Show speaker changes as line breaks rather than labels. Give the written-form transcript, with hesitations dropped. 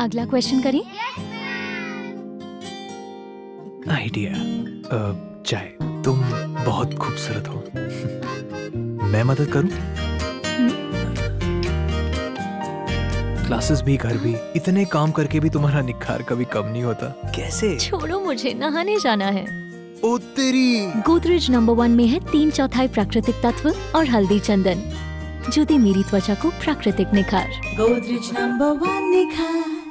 अगला क्वेश्चन करें।
आइडिया। चाय, तुम बहुत खूबसूरत हो। मैं मदद करूं? क्लासेस भी, घर भी, इतने काम करके भी तुम्हारा निखार कभी कम नहीं होता। कैसे?
छोड़ो, मुझे नहाने जाना है।
ओ तेरी।
गोदरेज नंबर 1 में है 3/4 प्राकृतिक तत्व और हल्दी चंदन, जो दे मेरी त्वचा को प्राकृतिक निखार।
गोदरेज नंबर 1 निखार।